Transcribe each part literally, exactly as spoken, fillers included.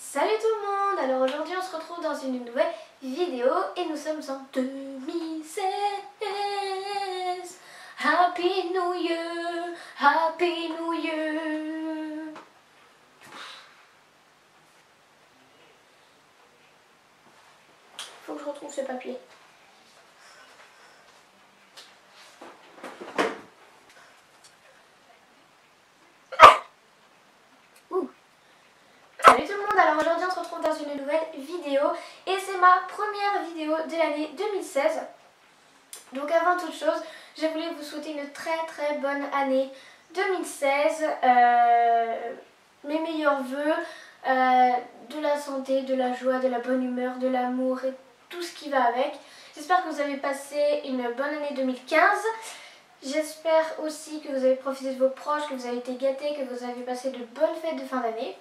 Salut tout le monde. Alors aujourd'hui on se retrouve dans une nouvelle vidéo et nous sommes en deux mille seize. Happy New Year, Happy New Year. Faut que je retrouve ce papier. Salut tout le monde, alors aujourd'hui on se retrouve dans une nouvelle vidéo et c'est ma première vidéo de l'année deux mille seize. Donc avant toute chose, je voulais vous souhaiter une très très bonne année deux mille seize, euh, mes meilleurs vœux, euh, de la santé, de la joie, de la bonne humeur, de l'amour et tout ce qui va avec. J'espère que vous avez passé une bonne année deux mille quinze. J'espère aussi que vous avez profité de vos proches, que vous avez été gâtés, que vous avez passé de bonnes fêtes de fin d'année.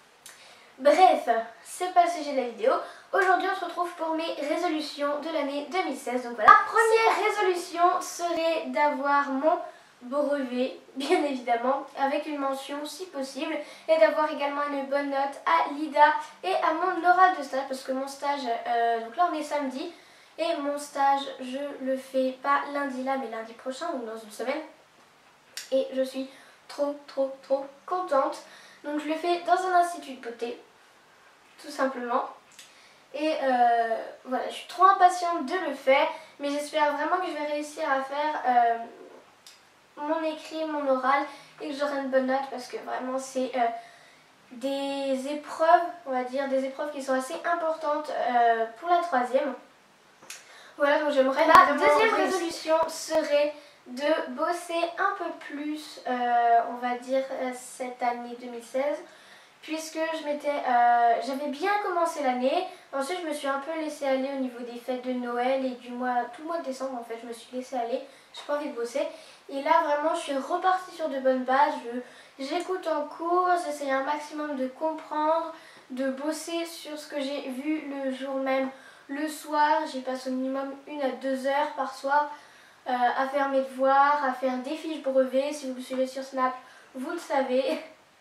Bref, c'est pas le sujet de la vidéo. Aujourd'hui on se retrouve pour mes résolutions de l'année deux mille seize. Donc voilà, la première résolution serait d'avoir mon brevet, bien évidemment, avec une mention si possible, et d'avoir également une bonne note à l'I D A et à mon oral de stage, parce que mon stage, euh, donc là on est samedi, et mon stage je le fais pas lundi là mais lundi prochain, donc dans une semaine, et je suis trop trop trop contente. Donc je le fais dans un institut de beauté, tout simplement. Et euh, voilà, je suis trop impatiente de le faire, mais j'espère vraiment que je vais réussir à faire euh, mon écrit, mon oral, et que j'aurai une bonne note, parce que vraiment c'est euh, des épreuves, on va dire, des épreuves qui sont assez importantes euh, pour la troisième. Voilà, donc j'aimerais... La deuxième résolution serait de bosser un peu plus, euh, on va dire, cette année deux mille seize, puisque je m'étais, euh, j'avais bien commencé l'année. Ensuite je me suis un peu laissée aller au niveau des fêtes de Noël et du mois, tout le mois de décembre en fait, je me suis laissée aller, j'ai pas envie de bosser. Et là vraiment je suis repartie sur de bonnes bases, j'écoute en cours, j'essaye un maximum de comprendre, de bosser sur ce que j'ai vu le jour même, le soir. J'y passe au minimum une à deux heures par soir euh, à faire mes devoirs, à faire des fiches brevets. Si vous me suivez sur Snap, vous le savez.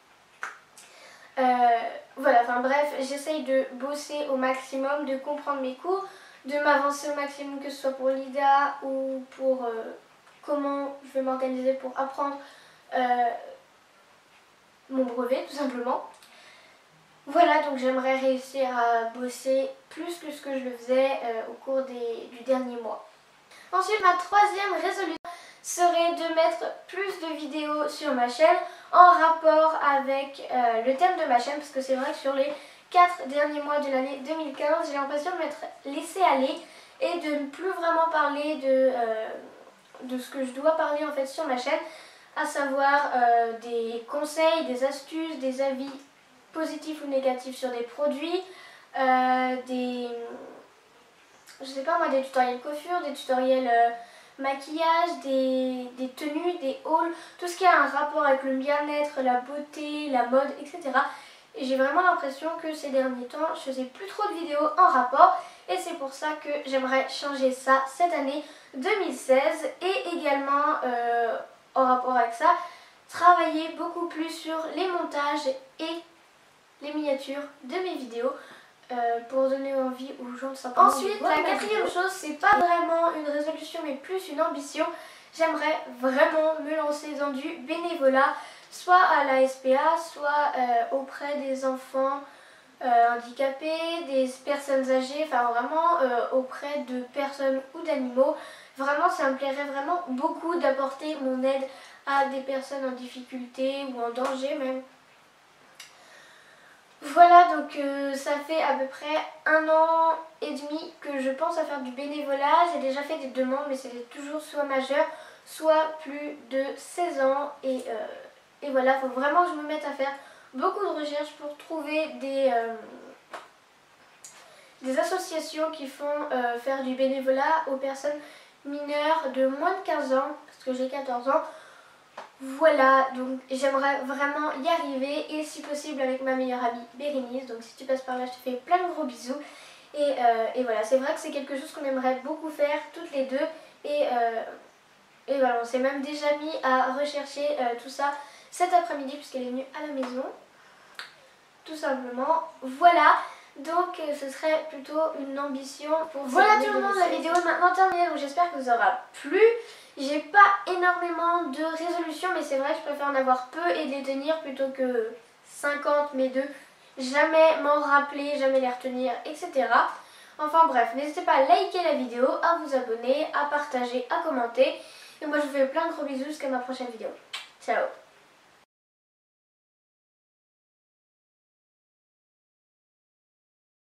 Euh, voilà, enfin bref, j'essaye de bosser au maximum, de comprendre mes cours, de m'avancer au maximum, que ce soit pour l'I D A ou pour euh, comment je vais m'organiser pour apprendre euh, mon brevet, tout simplement. Voilà, donc j'aimerais réussir à bosser plus que ce que je le faisais euh, au cours des, du dernier mois. Ensuite, ma troisième résolution serait de mettre plus de vidéos sur ma chaîne en rapport avec euh, le thème de ma chaîne, parce que c'est vrai que sur les quatre derniers mois de l'année deux mille quinze, j'ai l'impression de m'être laissée aller et de ne plus vraiment parler de, euh, de ce que je dois parler en fait sur ma chaîne, à savoir euh, des conseils, des astuces, des avis positifs ou négatifs sur des produits, euh, des, je sais pas moi, des tutoriels coiffure, des tutoriels euh, maquillage, des, des tenues, des hauls, tout ce qui a un rapport avec le bien-être, la beauté, la mode, et cetera. Et j'ai vraiment l'impression que ces derniers temps, je faisais plus trop de vidéos en rapport, et c'est pour ça que j'aimerais changer ça cette année deux mille seize, et également euh, en rapport avec ça, travailler beaucoup plus sur les montages et les miniatures de mes vidéos euh, pour donner envie aux gens de simplement. Ensuite, la quatrième chose, c'est pas vraiment une résolution mais plus une ambition. J'aimerais vraiment me lancer dans du bénévolat, soit à la S P A, soit euh, auprès des enfants euh, handicapés, des personnes âgées, enfin vraiment euh, auprès de personnes ou d'animaux. Vraiment, ça me plairait vraiment beaucoup d'apporter mon aide à des personnes en difficulté ou en danger même. Voilà, donc euh, ça fait à peu près un an et demi que je pense à faire du bénévolat. J'ai déjà fait des demandes, mais c'était toujours soit majeur, soit plus de seize ans. Et, euh, et voilà, il faut vraiment que je me mette à faire beaucoup de recherches pour trouver des, euh, des associations qui font euh, faire du bénévolat aux personnes mineures de moins de quinze ans, parce que j'ai quatorze ans. Voilà, donc j'aimerais vraiment y arriver, et si possible avec ma meilleure amie Bérénice. Donc si tu passes par là, je te fais plein de gros bisous. Et, euh, et voilà, c'est vrai que c'est quelque chose qu'on aimerait beaucoup faire toutes les deux. Et, euh, et voilà, on s'est même déjà mis à rechercher euh, tout ça cet après-midi, puisqu'elle est venue à la maison. tout simplement. Voilà, donc euh, ce serait plutôt une ambition pour voilà tout le monde, la vidéo est maintenant terminée, donc j'espère que vous aura plu. J'ai pas énormément de résolutions, mais c'est vrai que je préfère en avoir peu et de les tenir plutôt que cinquante, mais de jamais m'en rappeler, jamais les retenir, et cetera. Enfin bref, n'hésitez pas à liker la vidéo, à vous abonner, à partager, à commenter. Et moi je vous fais plein de gros bisous jusqu'à ma prochaine vidéo. Ciao!